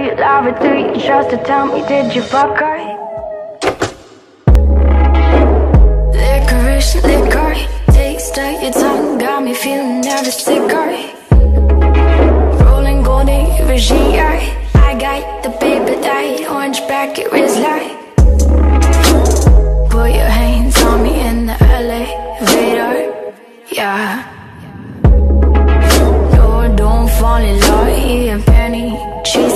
you love it? Do you trust her? Tell me, did you fuck her? Licorice, liquor, taste of your tongue got me feeling nervous, sicker. Rolling golden Virginia, I got the paper that orange bracket wrist light. Put your hands on me in the elevator, yeah. No, don't fall in love, eating penny cheese